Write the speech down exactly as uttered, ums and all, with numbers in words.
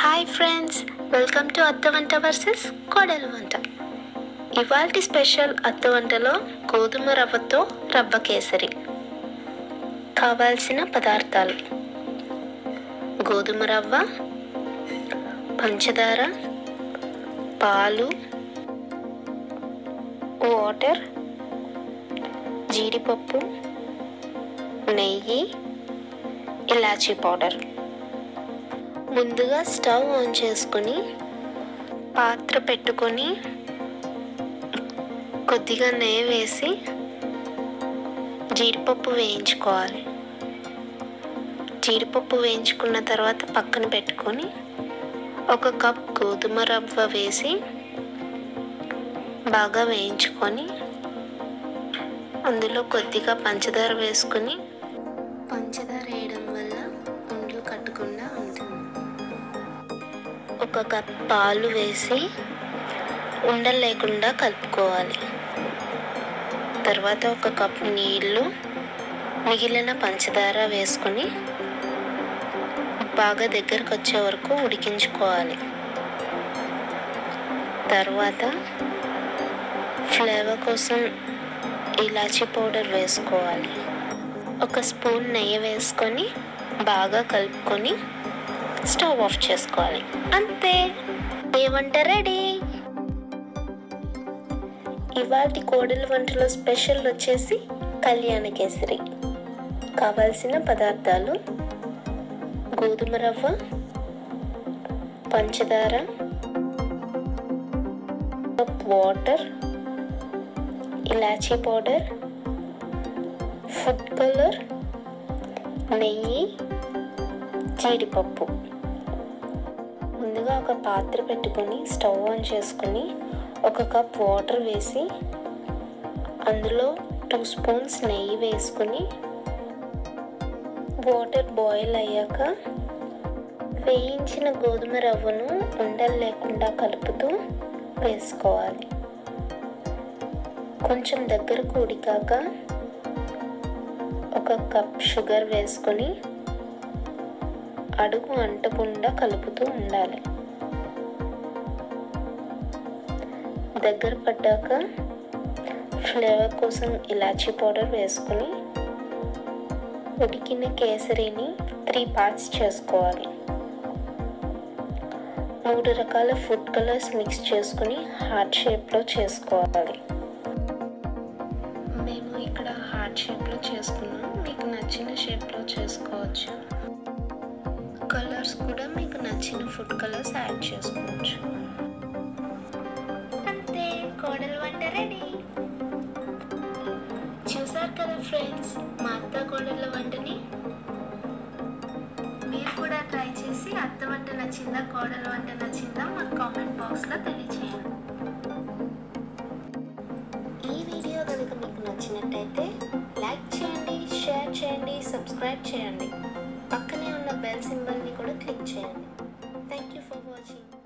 Hi friends, welcome to అత్త వంట versus కోడలు వంట. ఇవాల్టి స్పెషల్ అత్త వంటలో గోధుమ రవ్వతో రవ్వ కేసరి. కావాల్సిన పదార్థాలు: గోధుమ రవ్వ, పంచదార, పాలు, వాటర్, జీడిపప్పు, నెయ్యి, ఇలాచీ పౌడర్. ముందుగా స్టవ్ ఆన్ చేసుకొని పాత్ర పెట్టుకొని కొద్దిగా నెయ్యి వేసి జీడిపప్పు వేయించుకోవాలి. జీడిపప్పు వేయించుకున్న తర్వాత పక్కన పెట్టుకొని ఒక కప్ గోధుమ రవ్వ వేసి బాగా వేయించుకొని అందులో కొద్దిగా పంచదార వేసుకొని, పంచదార వేయడం వల్ల ఉండలు కట్టకుండా ఉంటుంది. ఒక కప్ పాలు వేసి ఉండలు లేకుండా కలుపుకోవాలి. తర్వాత ఒక కప్ నీళ్ళు, మిగిలిన పంచదార వేసుకొని బాగా దగ్గరకు వచ్చే వరకు ఉడికించుకోవాలి. తర్వాత ఫ్లేవర్ కోసం ఇలాచీ పౌడర్ వేసుకోవాలి. ఒక స్పూన్ నెయ్యి వేసుకొని బాగా కలుపుకొని స్టవ్ ఆఫ్ చేసుకోవాలి. అంతే, ఏ వంట రెడీ. ఇవాల్టి కోడలి వంటలో స్పెషల్ వచ్చేసి కళ్యాణ కేసరి. కావాల్సిన పదార్థాలు: గోధుమ రవ్వ, పంచదార, కప్ వాటర్, ఇలాచీ పౌడర్, ఫుడ్ కలర్, నెయ్యి, జీడిపప్పు. ముందుగా ఒక పాత్ర పెట్టుకొని స్టవ్ ఆన్ చేసుకొని ఒక కప్ వాటర్ వేసి అందులో టూ స్పూన్స్ నెయ్యి వేసుకొని వాటర్ బాయిల్ అయ్యాక వేయించిన గోధుమ రవ్వను ఉండలు లేకుండా కలుపుతూ వేసుకోవాలి. కొంచెం దగ్గరకు ఉడికాక ఒక కప్ షుగర్ వేసుకొని అడుగు అంటకుండా కలుపుతూ ఉండాలి. దగ్గర పడ్డాక ఫ్లేవర్ కోసం ఇలాచీ పౌడర్ వేసుకొని ఉడికిన కేసరిని త్రీ పార్ట్స్ చేసుకోవాలి. మూడు రకాల ఫుడ్ కలర్స్ మిక్స్ చేసుకుని హార్ట్ షేప్లో చేసుకోవాలి. మేము ఇక్కడ హార్ట్ షేప్లో చేసుకున్నాం, మీకు నచ్చిన షేప్లో చేసుకోవచ్చు. కలర్స్ కూడా మీకు నచ్చిన ఫుడ్ కలర్స్ యాడ్ చేసుకోవచ్చు. అంతే, కోడలు వంట రెడీ. చూసారు కదా ఫ్రెండ్స్, మా అత్త కోడళ్ళ వంటని. మీరు కూడా ట్రై చేసి అత్త వంట నచ్చిందా, కోడల వంట నచ్చిందా మాకు కామెంట్ బాక్స్లో తెలియజేయండి. ఈ వీడియో కనుక మీకు నచ్చినట్టయితే లైక్ చేయండి, షేర్ చేయండి, సబ్స్క్రైబ్ చేయండి. పక్కనే ఉన్న బెల్ సింబల్ని కూడా క్లిక్ చేయండి. Thank you for watching.